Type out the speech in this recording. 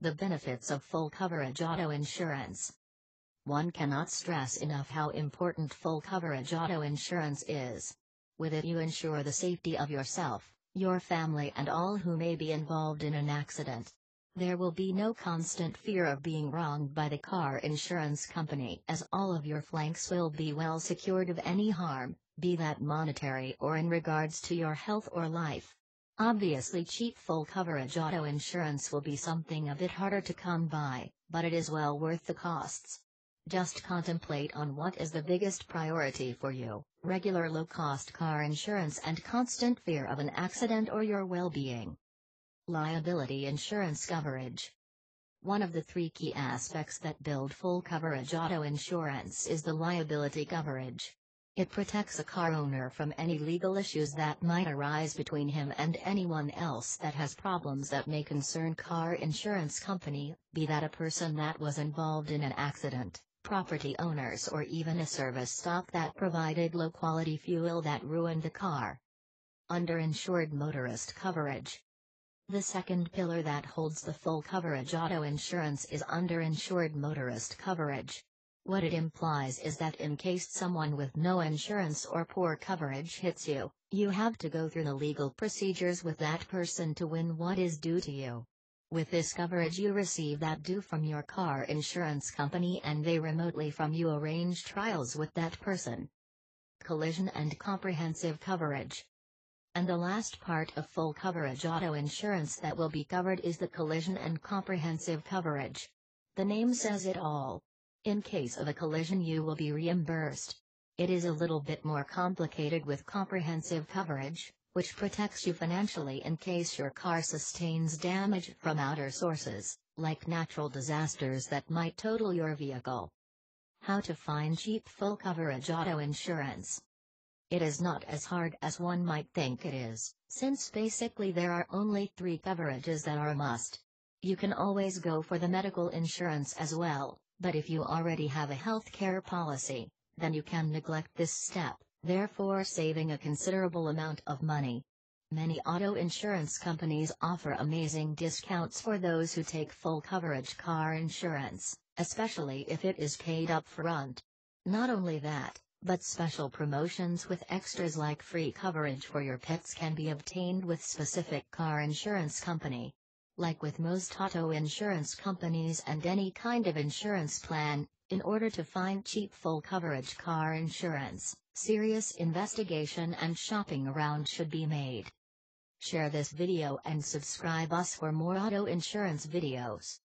The benefits of full coverage auto insurance. One cannot stress enough how important full coverage auto insurance is. With it, you ensure the safety of yourself, your family, and all who may be involved in an accident. There will be no constant fear of being wronged by the car insurance company, as all of your flanks will be well secured of any harm, be that monetary or in regards to your health or life. Obviously, cheap full coverage auto insurance will be something a bit harder to come by, but it is well worth the costs. Just contemplate on what is the biggest priority for you: regular low-cost car insurance and constant fear of an accident or your well-being. Liability insurance coverage. One of the three key aspects that build full coverage auto insurance is the liability coverage. It protects a car owner from any legal issues that might arise between him and anyone else that has problems that may concern car insurance company, be that a person that was involved in an accident, property owners, or even a service stop that provided low-quality fuel that ruined the car. Underinsured motorist coverage. The second pillar that holds the full coverage auto insurance is underinsured motorist coverage. What it implies is that in case someone with no insurance or poor coverage hits you, you have to go through the legal procedures with that person to win what is due to you. With this coverage, you receive that due from your car insurance company and they remotely from you arrange trials with that person. Collision and comprehensive coverage. And the last part of full coverage auto insurance that will be covered is the collision and comprehensive coverage. The name says it all. In case of a collision, you will be reimbursed. It is a little bit more complicated with comprehensive coverage, which protects you financially in case your car sustains damage from outer sources, like natural disasters that might total your vehicle. How to find cheap full coverage auto insurance. It is not as hard as one might think it is, since basically there are only three coverages that are a must. You can always go for the medical insurance as well, but if you already have a healthcare policy, then you can neglect this step, therefore saving a considerable amount of money. Many auto insurance companies offer amazing discounts for those who take full coverage car insurance, especially if it is paid up front. Not only that, but special promotions with extras like free coverage for your pets can be obtained with specific car insurance company. Like with most auto insurance companies and any kind of insurance plan, in order to find cheap full coverage car insurance, serious investigation and shopping around should be made. Share this video and subscribe us for more auto insurance videos.